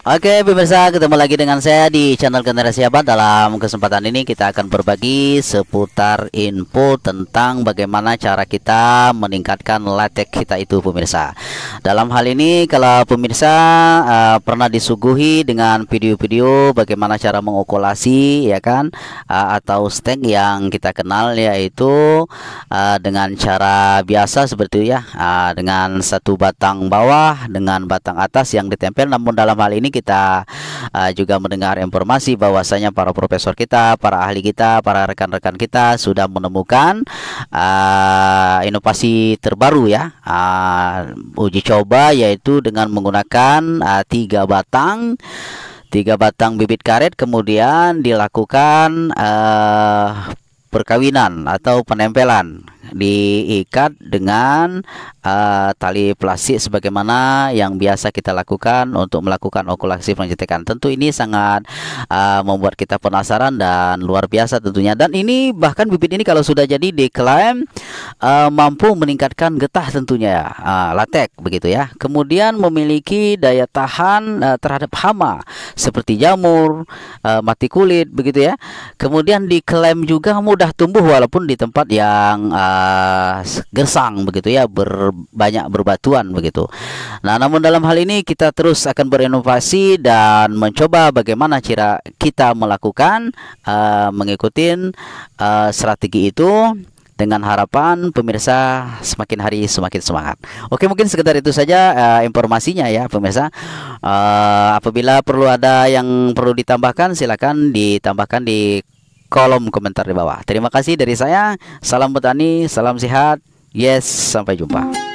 Oke pemirsa, ketemu lagi dengan saya di channel Generasi Abad. Dalam kesempatan ini kita akan berbagi seputar info tentang bagaimana cara kita meningkatkan latek kita itu pemirsa. Dalam hal ini kalau pemirsa pernah disuguhi dengan video-video bagaimana cara mengokulasi ya kan, atau stek yang kita kenal yaitu dengan cara biasa seperti itu ya, dengan satu batang bawah dengan batang atas yang ditempel. Namun dalam hal ini kita juga mendengar informasi bahwasanya para profesor kita, para ahli kita, para rekan-rekan kita sudah menemukan inovasi terbaru ya, uji coba, yaitu dengan menggunakan tiga batang bibit karet, kemudian dilakukan perkawinan atau penempelan, diikat dengan tali plastik sebagaimana yang biasa kita lakukan untuk melakukan okulasi pengecekan. Tentu ini sangat membuat kita penasaran dan luar biasa tentunya. Dan ini bahkan bibit ini kalau sudah jadi diklaim mampu meningkatkan getah tentunya, latek begitu ya. Kemudian memiliki daya tahan terhadap hama seperti jamur, mati kulit begitu ya. Kemudian diklaim juga mudah tumbuh walaupun di tempat yang gersang begitu ya, banyak berbatuan begitu. Nah, namun dalam hal ini kita terus akan berinovasi dan mencoba bagaimana cara kita melakukan mengikuti strategi itu, dengan harapan pemirsa semakin hari semakin semangat. Oke, mungkin sekedar itu saja informasinya ya pemirsa. Apabila perlu ada yang perlu ditambahkan, silakan ditambahkan di kolom komentar di bawah. Terima kasih dari saya. Salam petani, salam sehat. Yes, sampai jumpa.